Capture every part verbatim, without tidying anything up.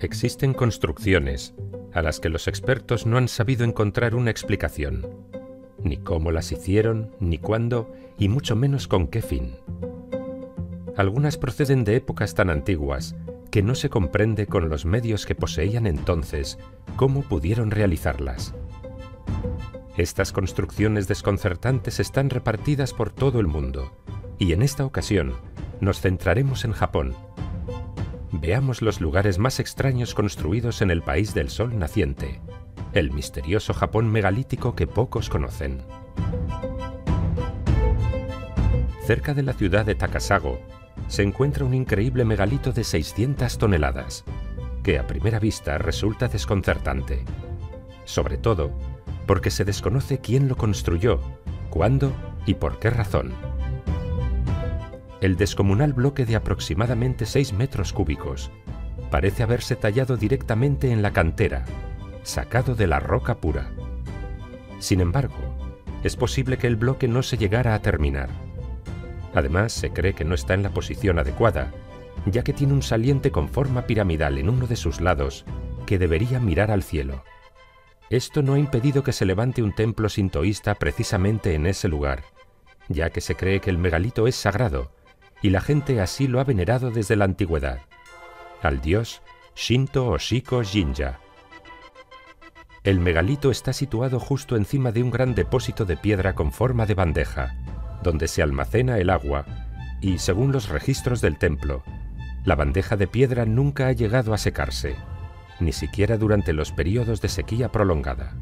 Existen construcciones a las que los expertos no han sabido encontrar una explicación, ni cómo las hicieron, ni cuándo, y mucho menos con qué fin. Algunas proceden de épocas tan antiguas que no se comprende con los medios que poseían entonces cómo pudieron realizarlas. Estas construcciones desconcertantes están repartidas por todo el mundo, y en esta ocasión nos centraremos en Japón. Veamos los lugares más extraños construidos en el país del sol naciente, el misterioso Japón megalítico que pocos conocen. Cerca de la ciudad de Takasago se encuentra un increíble megalito de seiscientas toneladas, que a primera vista resulta desconcertante, sobre todo porque se desconoce quién lo construyó, cuándo y por qué razón. El descomunal bloque de aproximadamente seis metros cúbicos parece haberse tallado directamente en la cantera, sacado de la roca pura. Sin embargo, es posible que el bloque no se llegara a terminar. Además, se cree que no está en la posición adecuada, ya que tiene un saliente con forma piramidal en uno de sus lados que debería mirar al cielo. Esto no ha impedido que se levante un templo sintoísta precisamente en ese lugar, ya que se cree que el megalito es sagrado, y la gente así lo ha venerado desde la antigüedad, al dios Shinto o Shiko Jinja. El megalito está situado justo encima de un gran depósito de piedra con forma de bandeja, donde se almacena el agua, y según los registros del templo, la bandeja de piedra nunca ha llegado a secarse, ni siquiera durante los periodos de sequía prolongada.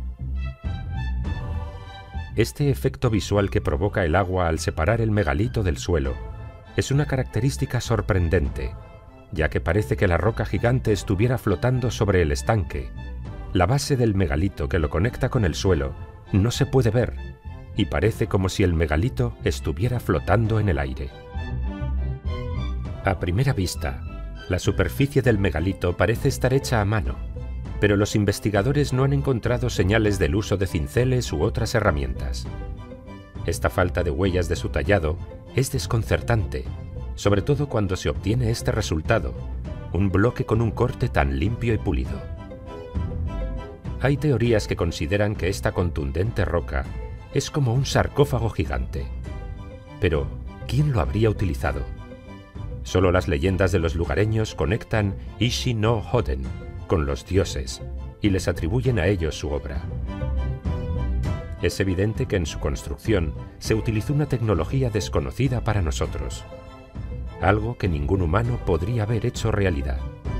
Este efecto visual que provoca el agua al separar el megalito del suelo es una característica sorprendente, ya que parece que la roca gigante estuviera flotando sobre el estanque. La base del megalito que lo conecta con el suelo no se puede ver, y parece como si el megalito estuviera flotando en el aire. A primera vista, la superficie del megalito parece estar hecha a mano, pero los investigadores no han encontrado señales del uso de cinceles u otras herramientas. Esta falta de huellas de su tallado es desconcertante, sobre todo cuando se obtiene este resultado, un bloque con un corte tan limpio y pulido. Hay teorías que consideran que esta contundente roca es como un sarcófago gigante. Pero, ¿quién lo habría utilizado? Solo las leyendas de los lugareños conectan Ishi no Hoden con los dioses y les atribuyen a ellos su obra. Es evidente que en su construcción se utilizó una tecnología desconocida para nosotros, algo que ningún humano podría haber hecho realidad.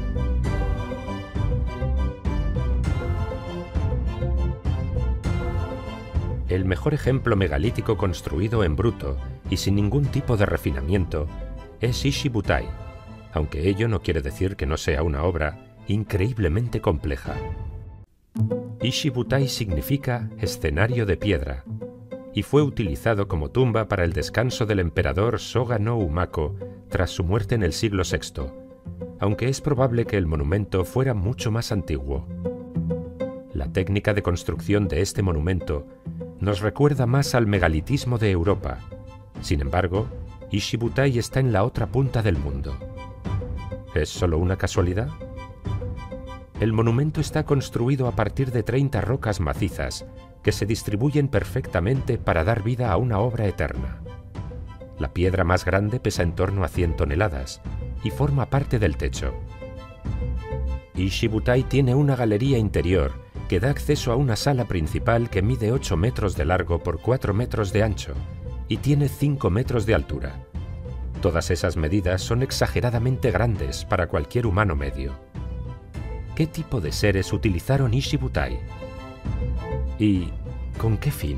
El mejor ejemplo megalítico construido en bruto y sin ningún tipo de refinamiento es Ishi-Butai, aunque ello no quiere decir que no sea una obra increíblemente compleja. Ishi-Butai significa escenario de piedra, y fue utilizado como tumba para el descanso del emperador Soga no Umako tras su muerte en el siglo sexto, aunque es probable que el monumento fuera mucho más antiguo. La técnica de construcción de este monumento nos recuerda más al megalitismo de Europa. Sin embargo, Ishi-Butai está en la otra punta del mundo. ¿Es solo una casualidad? El monumento está construido a partir de treinta rocas macizas que se distribuyen perfectamente para dar vida a una obra eterna. La piedra más grande pesa en torno a cien toneladas y forma parte del techo. Ishi-Butai tiene una galería interior que da acceso a una sala principal que mide ocho metros de largo por cuatro metros de ancho y tiene cinco metros de altura. Todas esas medidas son exageradamente grandes para cualquier humano medio. ¿Qué tipo de seres utilizaron Ishi-Butai? ¿Y con qué fin?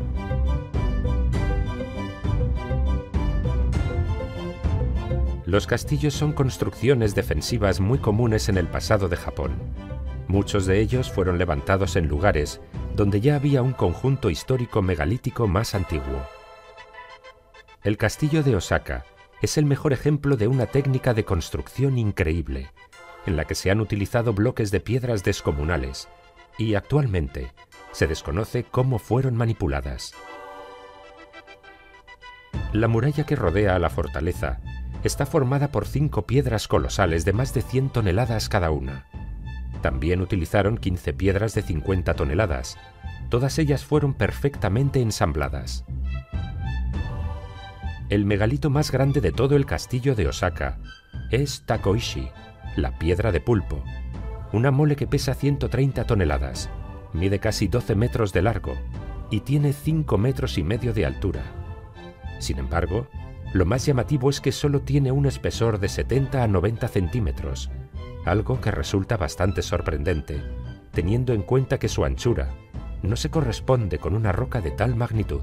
Los castillos son construcciones defensivas muy comunes en el pasado de Japón. Muchos de ellos fueron levantados en lugares donde ya había un conjunto histórico megalítico más antiguo. El castillo de Osaka es el mejor ejemplo de una técnica de construcción increíble, en la que se han utilizado bloques de piedras descomunales, y actualmente se desconoce cómo fueron manipuladas. La muralla que rodea a la fortaleza está formada por cinco piedras colosales de más de cien toneladas cada una, También utilizaron quince piedras de cincuenta toneladas. Todas ellas fueron perfectamente ensambladas. El megalito más grande de todo el castillo de Osaka es Takoishi, la piedra de pulpo, una mole que pesa ciento treinta toneladas, mide casi doce metros de largo y tiene cinco metros y medio de altura. Sin embargo, lo más llamativo es que solo tiene un espesor de setenta a noventa centímetros, algo que resulta bastante sorprendente, teniendo en cuenta que su anchura no se corresponde con una roca de tal magnitud.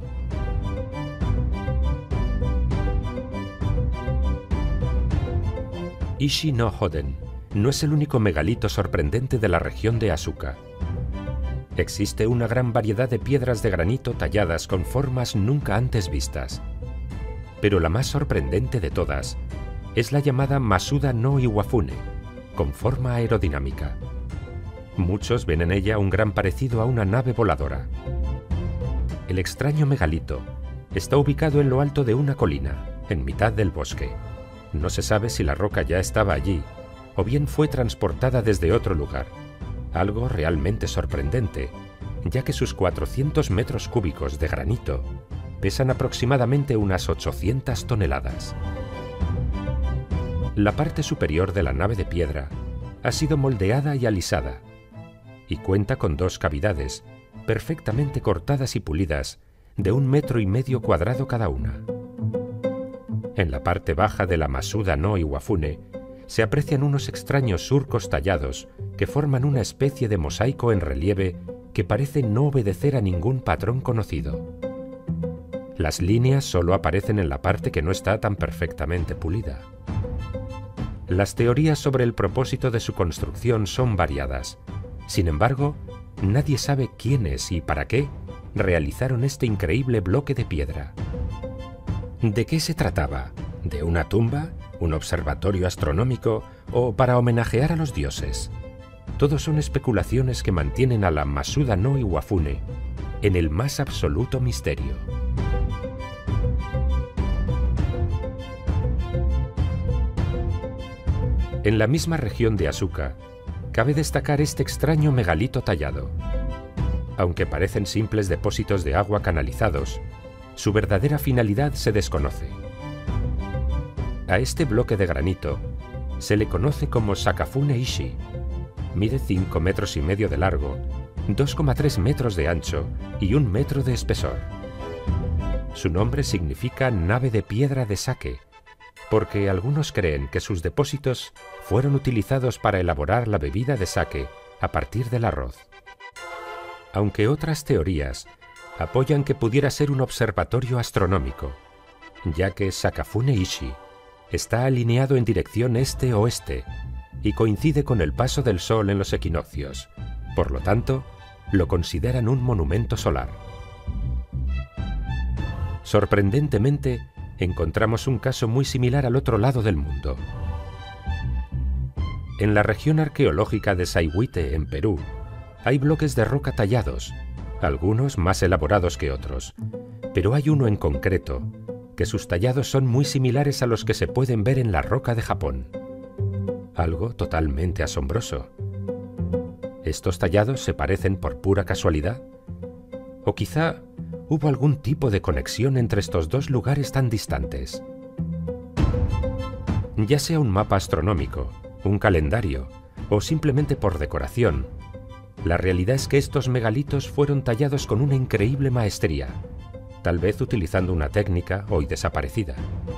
Ishi no Hoden no es el único megalito sorprendente de la región de Asuka. Existe una gran variedad de piedras de granito talladas con formas nunca antes vistas. Pero la más sorprendente de todas es la llamada Masuda no Iwafune, con forma aerodinámica. Muchos ven en ella un gran parecido a una nave voladora. El extraño megalito está ubicado en lo alto de una colina, en mitad del bosque. No se sabe si la roca ya estaba allí, o bien fue transportada desde otro lugar. Algo realmente sorprendente, ya que sus cuatrocientos metros cúbicos de granito pesan aproximadamente unas ochocientas toneladas. La parte superior de la nave de piedra ha sido moldeada y alisada, y cuenta con dos cavidades, perfectamente cortadas y pulidas, de un metro y medio cuadrado cada una. En la parte baja de la Masuda no Iwafune se aprecian unos extraños surcos tallados que forman una especie de mosaico en relieve que parece no obedecer a ningún patrón conocido. Las líneas solo aparecen en la parte que no está tan perfectamente pulida. Las teorías sobre el propósito de su construcción son variadas. Sin embargo, nadie sabe quiénes y para qué realizaron este increíble bloque de piedra. ¿De qué se trataba? ¿De una tumba? ¿Un observatorio astronómico? ¿O para homenajear a los dioses? Todo son especulaciones que mantienen a la Masuda no Iwafune en el más absoluto misterio. En la misma región de Asuka, cabe destacar este extraño megalito tallado. Aunque parecen simples depósitos de agua canalizados, su verdadera finalidad se desconoce. A este bloque de granito se le conoce como Sakafune Ishi. Mide cinco metros y medio de largo, dos coma tres metros de ancho y un metro de espesor. Su nombre significa nave de piedra de sake, porque algunos creen que sus depósitos fueron utilizados para elaborar la bebida de sake a partir del arroz. Aunque otras teorías apoyan que pudiera ser un observatorio astronómico, ya que Sakafune Ishi está alineado en dirección este-oeste y coincide con el paso del Sol en los equinoccios. Por lo tanto, lo consideran un monumento solar. Sorprendentemente, encontramos un caso muy similar al otro lado del mundo. En la región arqueológica de Saigüite, en Perú, hay bloques de roca tallados, algunos más elaborados que otros, pero hay uno en concreto, que sus tallados son muy similares a los que se pueden ver en la roca de Japón. Algo totalmente asombroso. ¿Estos tallados se parecen por pura casualidad? ¿O quizá hubo algún tipo de conexión entre estos dos lugares tan distantes? Ya sea un mapa astronómico, un calendario o simplemente por decoración, la realidad es que estos megalitos fueron tallados con una increíble maestría, tal vez utilizando una técnica hoy desaparecida.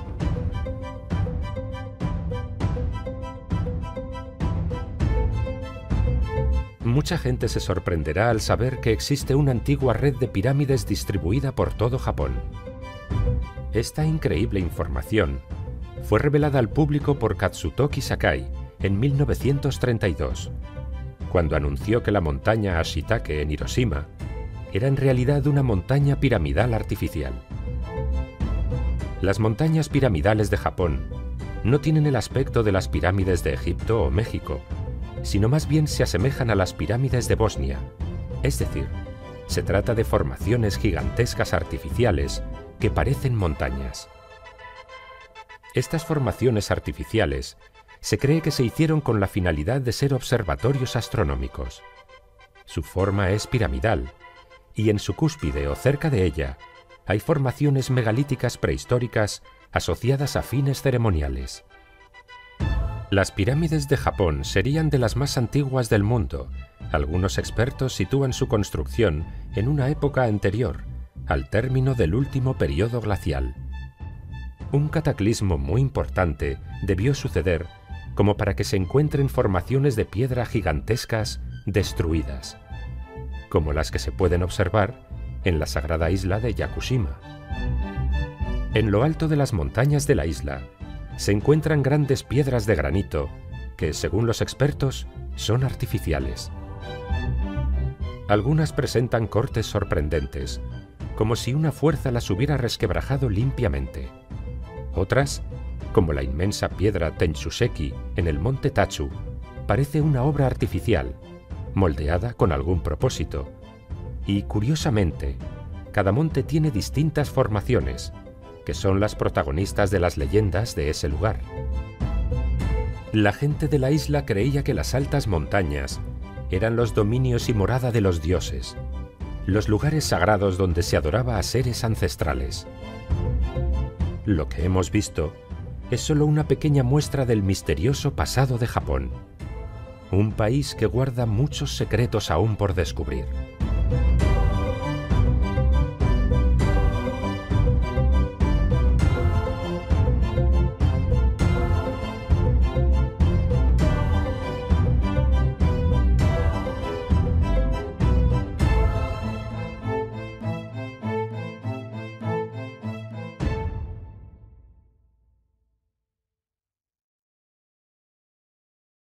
Mucha gente se sorprenderá al saber que existe una antigua red de pirámides distribuida por todo Japón. Esta increíble información fue revelada al público por Katsutoki Sakai en mil novecientos treinta y dos, cuando anunció que la montaña Ashitake en Hiroshima era en realidad una montaña piramidal artificial. Las montañas piramidales de Japón no tienen el aspecto de las pirámides de Egipto o México, sino más bien se asemejan a las pirámides de Bosnia, es decir, se trata de formaciones gigantescas artificiales que parecen montañas. Estas formaciones artificiales se cree que se hicieron con la finalidad de ser observatorios astronómicos. Su forma es piramidal, y en su cúspide o cerca de ella hay formaciones megalíticas prehistóricas asociadas a fines ceremoniales. Las pirámides de Japón serían de las más antiguas del mundo. Algunos expertos sitúan su construcción en una época anterior, al término del último período glacial. Un cataclismo muy importante debió suceder como para que se encuentren formaciones de piedra gigantescas destruidas, como las que se pueden observar en la sagrada isla de Yakushima. En lo alto de las montañas de la isla se encuentran grandes piedras de granito que, según los expertos, son artificiales. Algunas presentan cortes sorprendentes, como si una fuerza las hubiera resquebrajado limpiamente. Otras, como la inmensa piedra Tenshuseki en el monte Tatsu, parece una obra artificial, moldeada con algún propósito. Y, curiosamente, cada monte tiene distintas formaciones, que son las protagonistas de las leyendas de ese lugar. La gente de la isla creía que las altas montañas eran los dominios y morada de los dioses, los lugares sagrados donde se adoraba a seres ancestrales. Lo que hemos visto es solo una pequeña muestra del misterioso pasado de Japón, un país que guarda muchos secretos aún por descubrir.